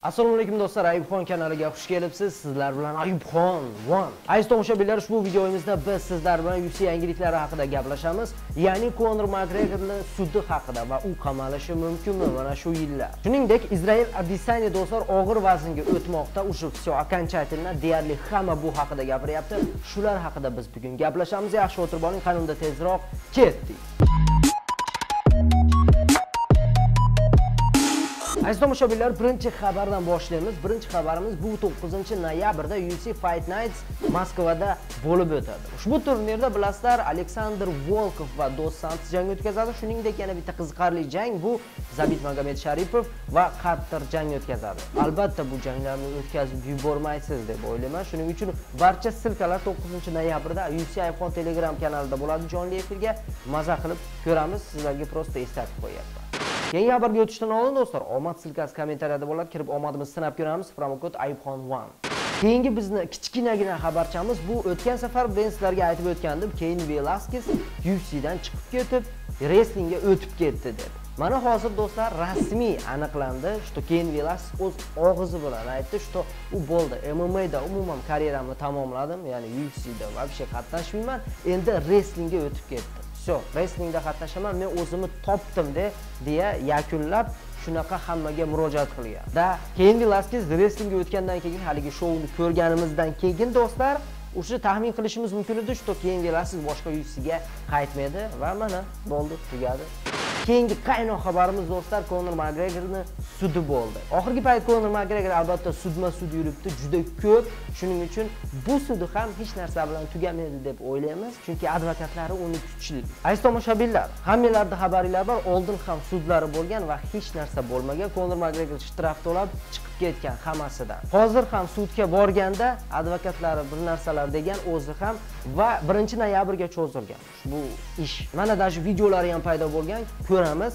Assalomu alaykum do'stlar, Ayubxon kanaliga xush kelibsiz. Sizlar bilan Ayubxon 1. Aziz tomoshabinlar, ushbu videomizda biz sizlar bilan UFC yangiliklari haqida gaplashamiz. Ya'ni Conor McGregorning sudi haqida va u qamalishi mumkinmi mana shu yillar. Shuningdek, Israel Adesanya do'stlar og'ir vaznga o'tmoqda. Уже всё окончательно, deyarli hamma bu haqida gapiryapti. Shular haqida biz bugun gaplashamiz. Yaxshi o'tirib oling, qanunda tezroq ketdik. Aziz tomoshabinlar, birinchi xabardan boshlaymiz. Birinchi xabarimiz bu 9-noyabrda UFC Fight Nights Moskvada bo'lib o'tadi. Ushbu turnirda bilasizlar, Aleksandr Volkov va Dos Santos jang o'tkazadi. Shuningdek, yana bitta qiziqarli jang bu Zabit Magomedsharipov va Kattar jang o'tkazadi. Albatta bu janglarni o'tkazib yubormaysiz deb o'ylayman. Shuning uchun barcha silkalar 9-noyabrda UFC Ayubxon Telegram kanalida bo'ladi. Jonli efirga maza qilib ko'ramiz. Sizlarga prosta eslatib qo'yapman. Keyingi xabarga o'tishdan oldin do'stlar, omad silkasi kommentariyada bo'ladi. Kirib omadimizni sinab ko'ramiz. Promokod Ayubxon 1. Keyingi bizni kichkinagina xabarchamiz bu o'tgan safar men sizlarga aytib o'tgandim, Cain Velasquez UFC dan chiqib ketib, wrestlingga o'tib ketdi deb. Mana hozir do'stlar rasmiy aniqlandi, что Cain Velasquez o'z og'izi bilan aytdi, что u bo'ldi. MMA da umuman karyeramni tamomladim, ya'ni UFC da вообще qatnashmayman, endi wrestlingga o'tib ketdi. Всё, wrestlingda qatnashaman, men o'zimni topdim deya yakunlab shunaqa hammaga murojaat qilgan. Da Cain Velasquez wrestlingga o'tgandan keyin haligi shovni ko'rganimizdan keyin do'stlar, o'sha taxmin qilishimiz mumkin edi, что Cain Velasquez boshqa UFC'ga qaytmaydi va mana bo'ldi, tugadi. Keyingi qaynoq xabarimiz do'stlar, Conor McGregorning sudi bo'ldi. Oxirgi payt Conor McGregor albatta sudma-sud yuribdi, juda ko'p. Shuning uchun bu sudi ham hech narsa bilan tugamaydi deb o'ylaymiz, chunki advokatlari uni kuchli. Aziz tomoshabinlar, hammalarda xabaringlar bor, oldin ham sudlari bo'lgan va hech narsa bo'lmagan. Conor McGregor shtraf to'lab chiqib ketgan hammasidan. Hozir ham sudga borganda advokatlari bir narsalar degan o'zi ham va 1-noyabrga cho'zilgan. Bu ish. Mana даже videolari ham paydo bo'lgan. Ko'ramiz.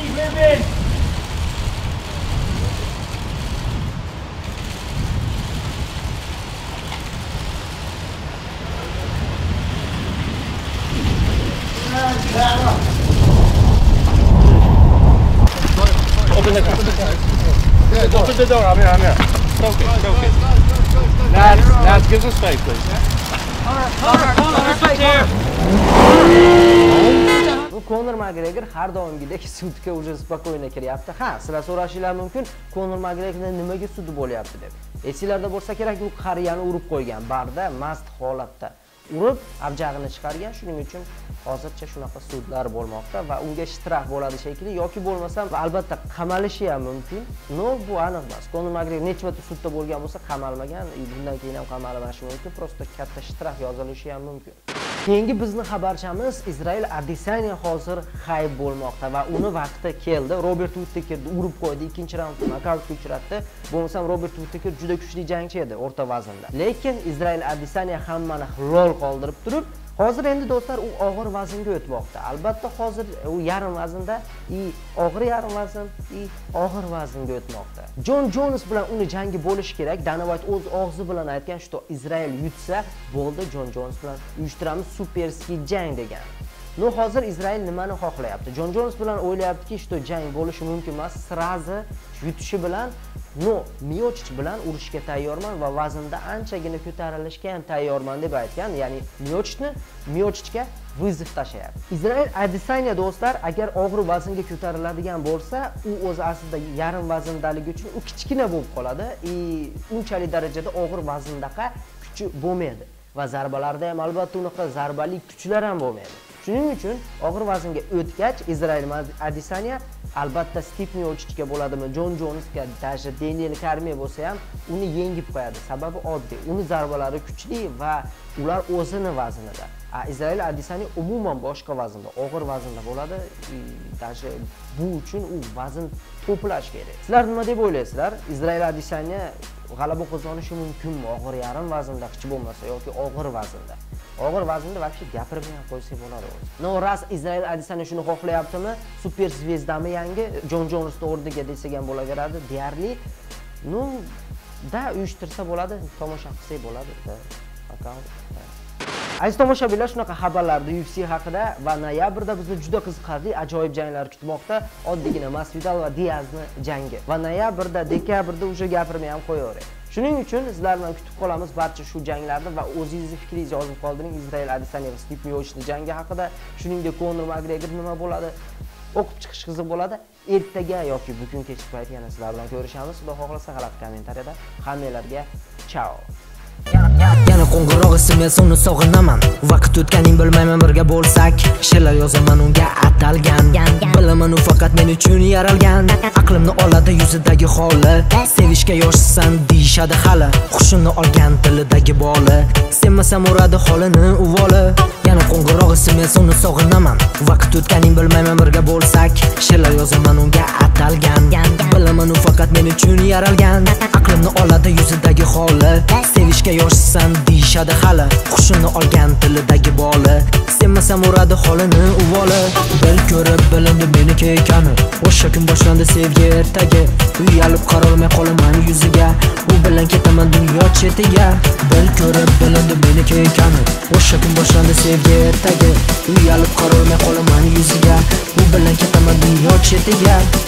Open the door. I'm here. Focus. Lads, give us space, please. Conor McGregor har doimgidek sudga уже spokойno kiryapti. Ha, sizlar so'rashinglar mumkin, Conor McGregorning nimaga sudi bo'lyapti deb. Esinglarda bo'lsa kerak, u qariyani urib qo'ygan, barda mast holatda urib, abjag'ini chiqargan. Shuning uchun hozircha shunaqa sudlar bo'lmoqda va unga shtraf bo'ladi shekilli yoki bo'lmasa albatta qamalishi ham mumkin. No, bu aniq emas. Conor McGregor necha marta sudda bo'lgan bo'lsa, qamalmagan, bundan keyin ham qamalmashi mumkin, prosta katta shtraf yozilishi ham mumkin. Keyingi bizni xabarchamiz Israel Adesanya hozir hayb bo'lmoqda va uni vaqti keldi. Robert Whittakerni urib qo'ydi, ikkinchi raundda nokautga uchratdi. Bo'lmasam Robert Whittaker juda kuchli jangchi edi o'rta vaznda. Lekin Israel Adesanya hammani lol qoldirib turib, hozir endi do'stlar u og'ir vaznga o'tmoqda. Albatta hozir u yarim vaznda, og'ir yarim vazn, og'ir vaznga o'tmoqda. Jon Jones bilan uni jangi bo'lishi kerak. Dana White o'z og'zi bilan aytgan, что Israel yutsa, bo'ldi, Jon Jones bilan uyushtiramiz superskiy jang degan. No, hozir Israel nimani xohlayapti? Jon Jones bilan o'ylayaptiki, что jang bo'lishi mumkin emas, srazi yutishi bilan Miyochich bilan urushga tayyorman va vaznda anchagina ko'tarilishga ham tayyorman deb aytgan. Ya'ni Miyochichga vizov tashlayapti. Israel Adesanya do'stlar, agar og'ir vaznga ko'tariladigan bo'lsa, u o'zi aslida yarim vazndaligi uchun u kichkina bo'lib qoladi. Unchalik darajada og'ir vazndaqa kuchi bo'lmaydi va zarbalarda ham albatta unaqa zarbali kuchlar ham bo'lmaydi. Shuning uchun og'ir vaznga o'tgach Israel Adesanya albatta Steve Miyochichga bo'ladimi, Jon Jonesga, даже Daniel Cormier bo'lsa ham uni yengib qo'yadi. Sababi oddiy, uni zarbalari kuchli va ular o'zini vaznida. Israel Adesanya umuman boshqa vaznda, og'ir vaznda bo'ladi. Даже bu uchun u vazn to'plash kerak. Sizlar nima deb o'ylaysizlar? Israel Adesanya g'alaba qozonishi mumkinmi og'ir yarim vaznda hech bo'lmasa yoki og'ir vaznda? Og'ir vaznda вообще gapirmay qo'ysak bo'ladi o'zi. No, ras Israel Adesanya shuni xohlayaptimi? Super zvezdami yangi Jon Jonesning o'rniga desak ham bo'laveradi. Deyarli uyushtirsa bo'ladi, tomosha qilsak bo'ladi. Aziz tomoshabinlar, shunaqa xabarlarni UFC haqida va noyabrda bizni juda qiziqarli ajoyib janglar kutmoqda. Oddiygina Masvidal va Diazning jangi. Va noyabrda, dekabrda o'sha gapirmay ham qo'yaveray. Shuning uchun sizlardan kutib qolamiz barcha shu janglarni va o'zingizni fikringizni yozib qoldiring. Israel Adesanya va Stipe Miocichning jangi haqida, shuningdek Conor McGregor nima bo'ladi, o'qib chiqish qiziq bo'ladi. Ertaga yoki bugun kechki payt yana sizlardan ko'rishamiz. Xudo xohlasa g'alati kommentariyada. Hammalarga ciao. Yana qo'ng'iroq ismi seni sog'inaman. Vaqt o'tganing bilmayman birga bo'lsak. She'rlar yozaman unga atalgan. Bilaman u faqat men uchun yaralgan. Aqlimni oladi yuzidagi holi. Sevishga yoshsan deyshadi hali. Xushimni olgan tilidagi boli. Sevmasam uradi holini uvoli. Yana qo'ng'iroq ismi seni sog'inaman. Vaqt o'tganing bilmayman birga bo'lsak. She'rlar yozaman unga atalgan. Bilaman u faqat men uchun yaralgan. Aqlimni oladi yuzidagi holi. Sevishga yoshsan deyshadi hali. Xushini olgan tilidagi boli. Sevmasam uradi holini uvoli. Bil ko'rib bilindi meniki ekani. O'sha kun boshlandi sevgi ertaga. Uyalib qarolmay qolaman yuziga. U bilan ketaman dunyo chetiga. Bil ko'rib bilindi meniki ekani. O'sha kun boshlandi sevgi ertaga. Uyalib qarolmay qolaman yuziga. U bilan ketaman dunyo chetiga.